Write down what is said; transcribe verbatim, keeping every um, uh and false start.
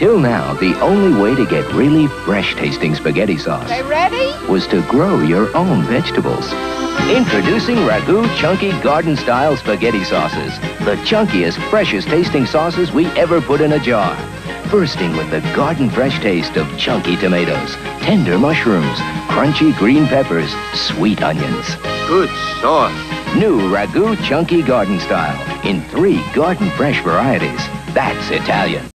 Till now, the only way to get really fresh-tasting spaghetti sauce They ready? was to grow your own vegetables. Introducing Ragu Chunky Garden-Style Spaghetti Sauces, the chunkiest, freshest-tasting sauces we ever put in a jar. Bursting with the garden-fresh taste of chunky tomatoes, tender mushrooms, crunchy green peppers, sweet onions. Good sauce. New Ragu Chunky Garden Style in three garden-fresh varieties. That's Italian.